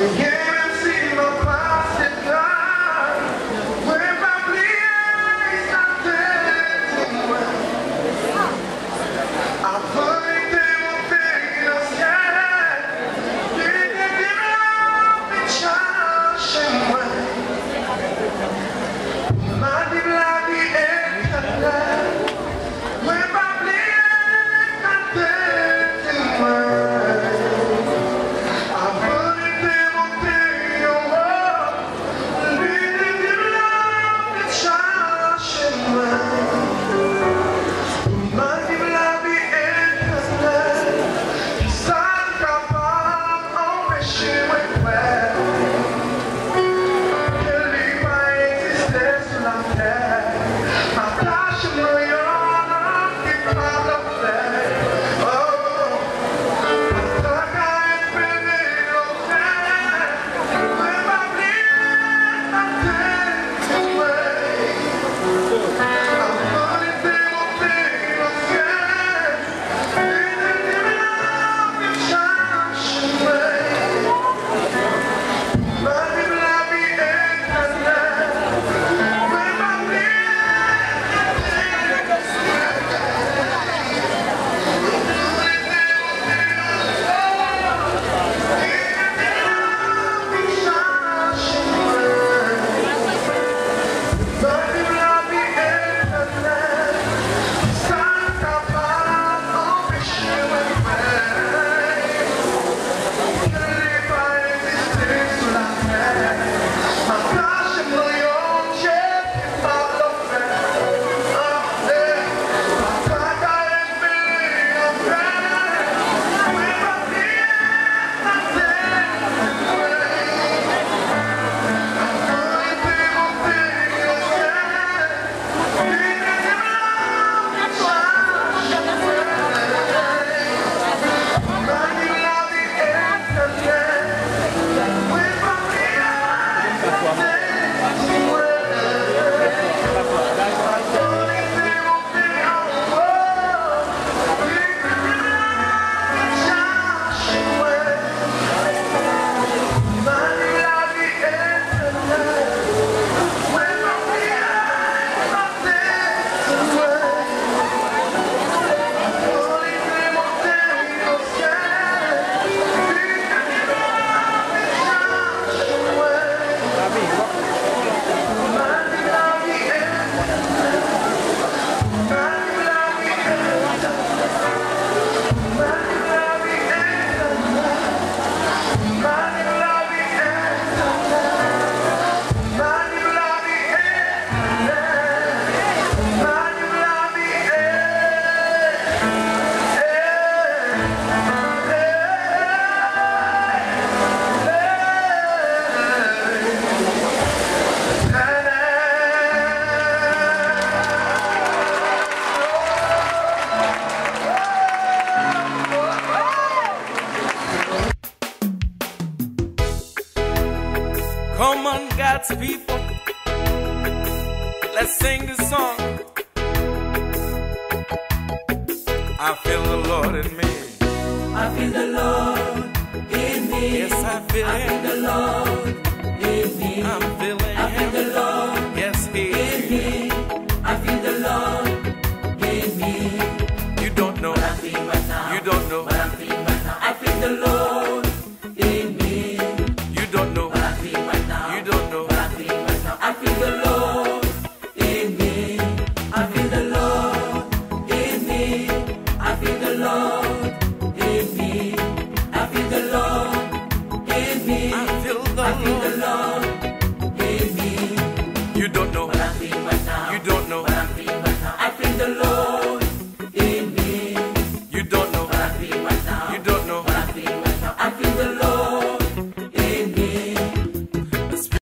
Come on, God's people, let's sing this song. I feel the Lord in me. I feel the Lord in me. Yes, I feel the Lord in me. I'm feeling I feel the Lord yes, He in me. I feel the Lord in me. You don't know. What I feel right now. You don't know. What I feel right now. I feel the Lord.